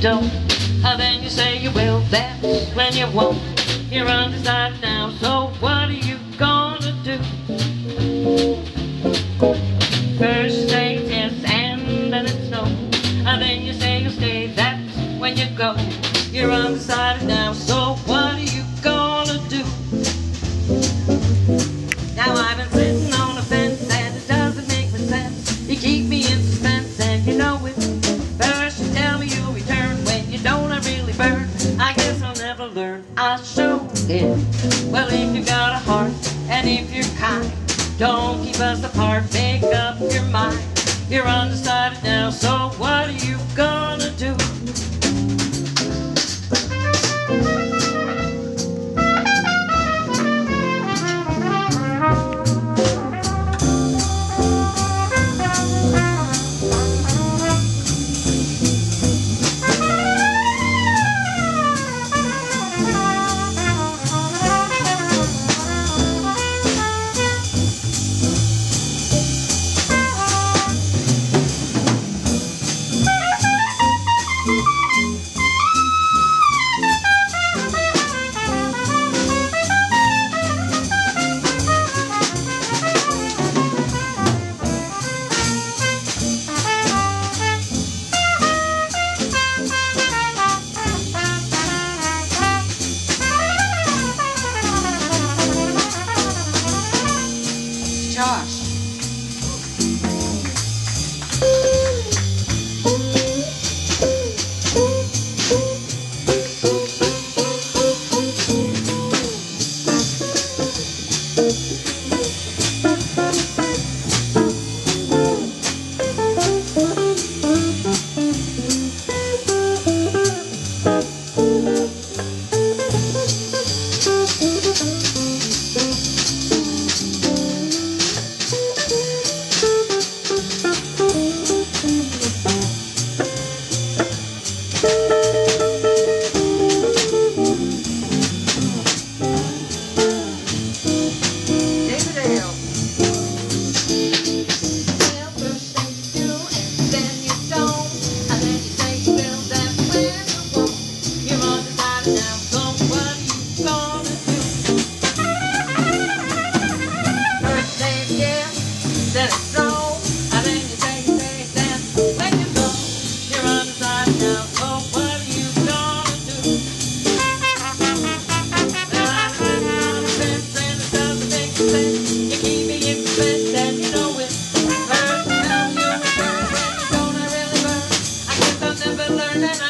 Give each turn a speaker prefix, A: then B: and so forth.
A: don't. Then you say you will, that's when you won't. You're undecided now, so what are you gonna do? First you say yes and then it's no. Then you say you'll stay, that's when you go. You're undecided now, so what are you gonna do? Now I've been sitting on a fence and it doesn't make much sense. You keep me in suspense and you know it. First you tell me you'll return, when you don't I really burn. I guess I'll never learn, I'll show it. Well, if you got a heart and if you're kind, don't keep us apart, make up your mind. You're undecided now, so what are you gonna do? Learn